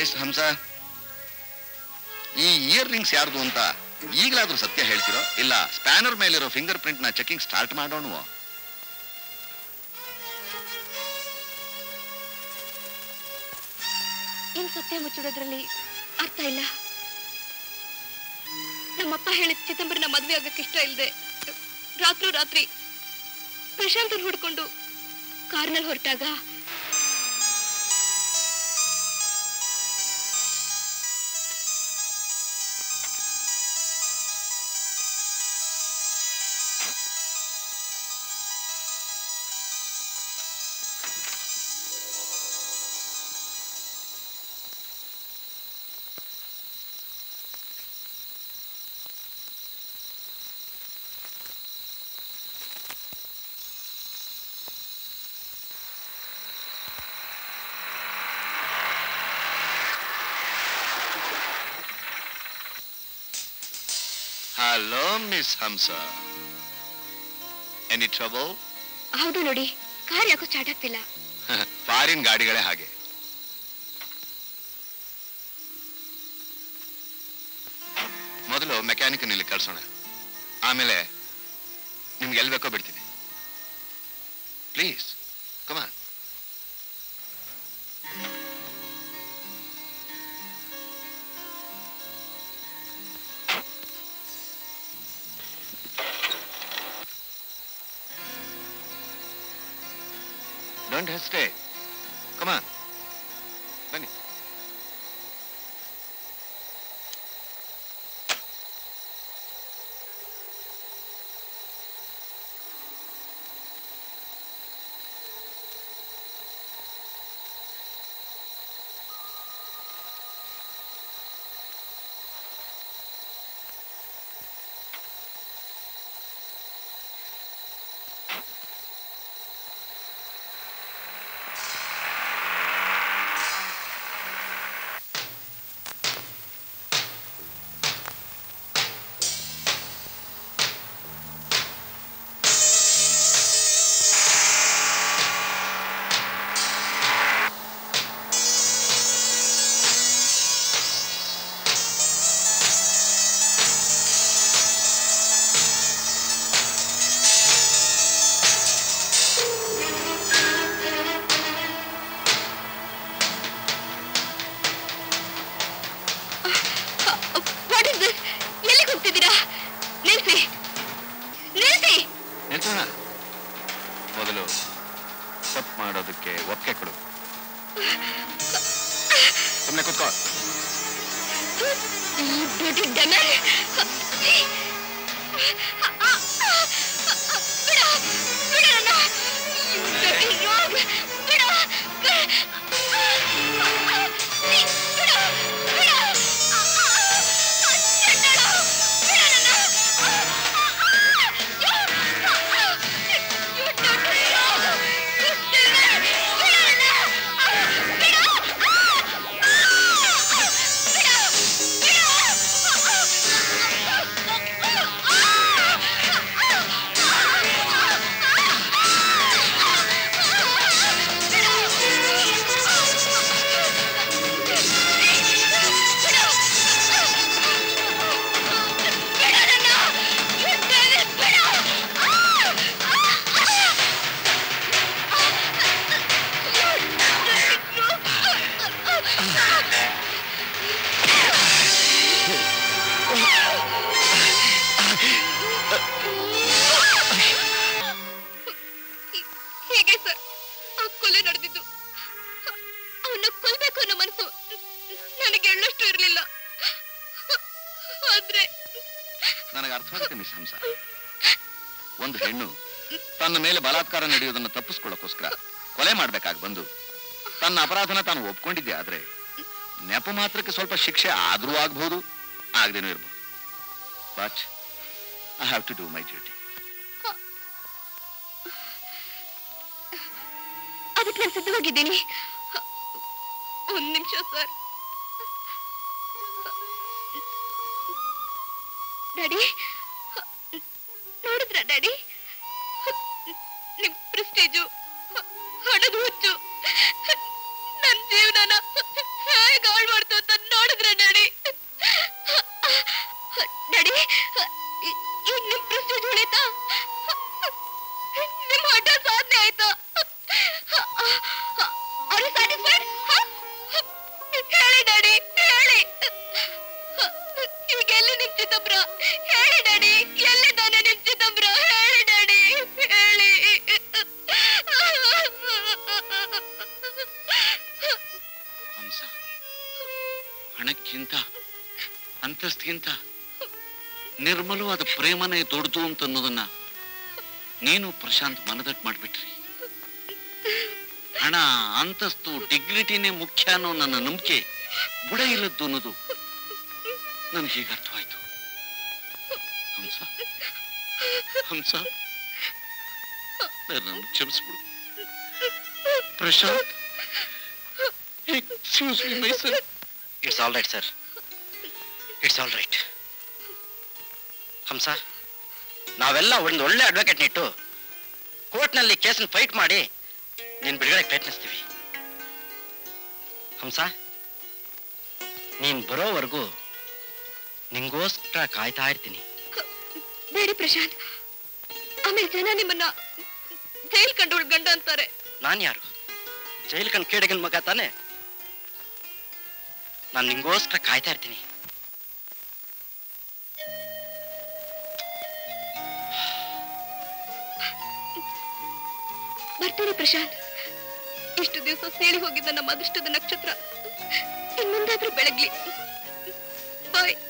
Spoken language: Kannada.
ಮಿಸ್ ಹಂಸ, ಈ ಇಯರ್ ರಿಂಗ್ಸ್ ಯಾರ್ದು ಅಂತ ಈಗಲಾದ್ರೂ ಸತ್ಯ ಹೇಳ್ತಿರೋ ಇಲ್ಲ ಸ್ಪ್ಯಾನರ್ ಮೇಲಿರೋ ಫಿಂಗರ್ ಪ್ರಿಂಟ್ ನ ಚೆಕಿಂಗ್ ಸ್ಟಾರ್ಟ್ ಮಾಡೋಣ? ಏನ್ ಸತ್ಯ ಮುಚ್ಚಿಡೋದ್ರಲ್ಲಿ ಅರ್ಥ ಇಲ್ಲ. ನಮ್ಮಪ್ಪ ಹೇಳಿದ ಚಿದಂಬರನ ಮದ್ವೆ ಆಗಕ್ಕೆ ಇಷ್ಟ ಇಲ್ಲದೆ ರಾತ್ರಿ ಪ್ರಶಾಂತನ್ ಹುಡ್ಕೊಂಡು ಕಾರ್ನಲ್ಲಿ ಹೊರಟಾಗ hello miss Hamsa, any trouble? ಹೌದು ನೋಡಿ, ಕಾರ್ ಯಾಕೋ ಸ್ಟಾರ್ಟ್ ಆಗ್ತಿಲ್ಲ. ಫಾರಿನ್ ಗಾಡಿಗಳೇ ಹಾಗೆ. ಮೊದಲು ಮೆಕ್ಯಾನಿಕ್ ಇಲ್ಲಿ ಕಳ್ಸೋಣ, ಆಮೇಲೆ ನಿಮ್ಗೆ ಎಲ್ಲಿ ಬೇಕೋ ಬಿಡ್ತೀನಿ. Please come on. Don't hesitate. Come on. Benny. ಒಂದು ಹೆಣ್ಣು ತನ್ನ ಮೇಲೆ ಬಲಾತ್ಕಾರ ನಡೆಯುವುದನ್ನು ತಪ್ಪಿಸ್ಕೊಳ್ಳೋಕೋಸ್ಕರ ಕೊಲೆ ಮಾಡ್ಬೇಕಾಗಿ ಬಂದು ತನ್ನ ಅಪರಾಧನ ತಾನು ಒಪ್ಕೊಂಡಿದ್ದೆ. ಆದ್ರೆ ನೆಪ ಮಾತ್ರಕ್ಕೆ ಸ್ವಲ್ಪ ಶಿಕ್ಷೆ ಆದ್ರೂ ಆಗ್ಬಹುದು, ಆಗದೇನೂ ಇರ್ಬೋದು. But I have to do my duty. ಅದಕ್ಕೆ ನಾನು ಸಿದ್ಧವಾಗಿದ್ದೀನಿ. ಒಂದು ನಿಮಿಷ ಸರ್. ಡ್ಯಾಡಿ ನೋಡಿದ್ರ ಡ್ಯಾಡಿ, ನಿಮ್ ಪ್ರೆಸ್ಟೀಜು, ಹಣದ ಹುಚ್ಚು ನನ್ನ ಜೀವನನ ಹೇಗೆ ಹಾಳು ಮಾಡ್ತಾ ಅಂತಸ್ತಿಗಿಂತ ನಿರ್ಮಲವಾದ ಪ್ರೇಮನೇ ದೊಡ್ಡದು ಅಂತ ಅನ್ನೋದನ್ನ ನೀನು ಪ್ರಶಾಂತ್ ಮನದಟ್ಟು ಮಾಡ್ಬಿಟ್ರಿ. ಹಣ, ಅಂತಸ್ತು, ಡಿಗ್ನಿಟಿನೇ ಮುಖ್ಯ ಅನ್ನೋ ನನ್ನ ನಂಬಿಕೆ ಬುಡ ಇಲ್ಲದ್ದು ಅನ್ನೋದು ನನ್ಗೀಗ ಅರ್ಥವಾಯ್ತು. ಹಂಸ, ಹಂಸ, ನನ್ನ ಕ್ಷಮಿಸ್ಬಿಡು. Prashant, excuse me my sir. It's all right sir, it's all right. Hamsa, ನಾವೆಲ್ಲ ಒಂದು ಒಳ್ಳೆ ಅಡ್ವೊಕೇಟ್ ನಿಟ್ಟು ಕೋರ್ಟ್ನಲ್ಲಿ ಕೇಸನ್ನು ಫೈಟ್ ಮಾಡಿ ನೀನು ಬಿಡುಗಡೆ ಪ್ರಯತ್ನಿಸ್ತೀವಿ. ಹಂಸ, ನೀನ್ ಬರೋವರೆಗೂ ನಿಂಗೋಸ್ಕರ ಕಾಯ್ತಾ ಇರ್ತೀನಿ. ಬೇಡಿ ಪ್ರಶಾಂತ್, ಆಮೇಲೆ ಜನ ನಿಮ್ಮನ್ನ ಜೈಲ್ ಕಂಡು ಗಂಡ ಅಂತಾರೆ. ನಾನು ಯಾರು? ಜೈಲ್ ಕಂಡು ಕೇಡಗನ್ ಮಗ ತಾನೆ. ನಾನು ನಿಂಗೋಸ್ಕರ ಕಾಯ್ತಾ ಇರ್ತೀನಿ. ಬರ್ತೀನಿ ಪ್ರಶಾಂತ್. ಇಷ್ಟು ದಿವಸ ಸೇಳಿ ಹೋಗಿದ್ದ ನಮ್ಮ ಅದೃಷ್ಟದ ನಕ್ಷತ್ರ ಇನ್ಮುಂದಾದ್ರೂ ಬೆಳಗ್ಲಿ. ಬಾಯ್.